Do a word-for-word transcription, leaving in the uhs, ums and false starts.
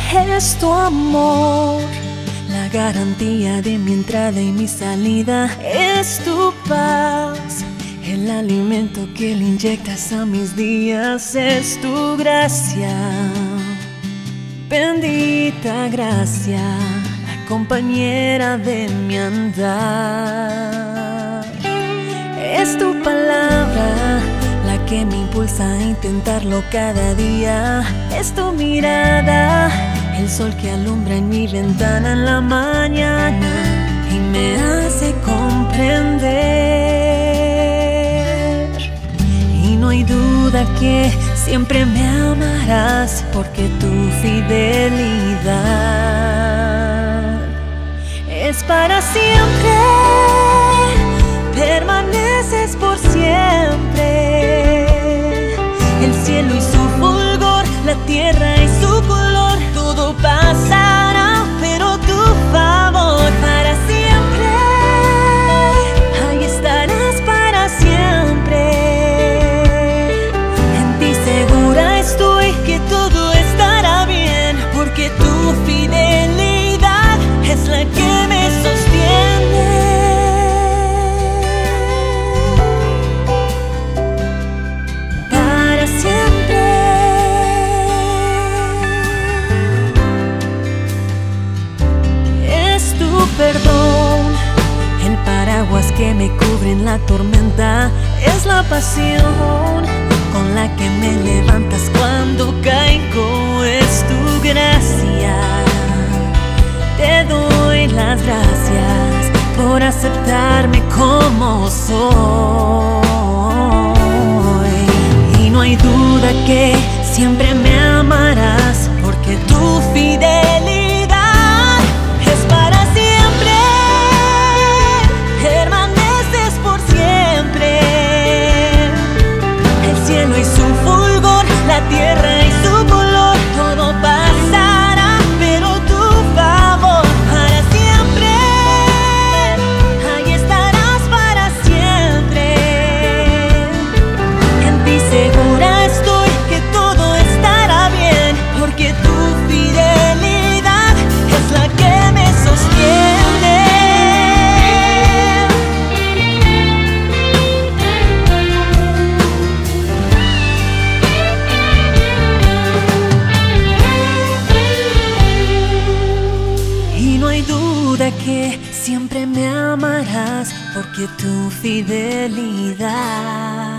Es tu amor la garantía de mi entrada y mi salida. Es tu paz el alimento que le inyectas a mis días. Es tu gracia, bendita gracia, la compañera de mi andar. Es tu palabra la que me impulsa a intentarlo cada día. Es tu mirada el sol que alumbra en mi ventana en la mañana y me hace comprender. Y no hay duda que siempre me amarás, porque tu fidelidad es para siempre, permaneces por siempre. El cielo y su fulgor, la tierra y su color, todo pasará, pero tu favor para siempre. Ahí estarás para siempre. En ti segura estoy que todo estará bien, porque tu fidelidad es la que me sostiene. Para siempre. Es tu perdón el paraguas que me cubre en la tormenta. Es la pasión con la que me levantas cuando caigo. Es tu gracia, te doy las gracias por aceptarme como soy. Y no hay duda que siempre me amarás, porque tu fidelidad es para siempre, permaneces por siempre. El cielo y su fulgor, la tierra y su color, todo pasará, pero tu favor para siempre. Ahí estarás para siempre. En ti segura estoy que todo estará bien, porque tu fidelidad es la que me sostiene. Y no hay duda que siempre me amarás, porque tu fidelidad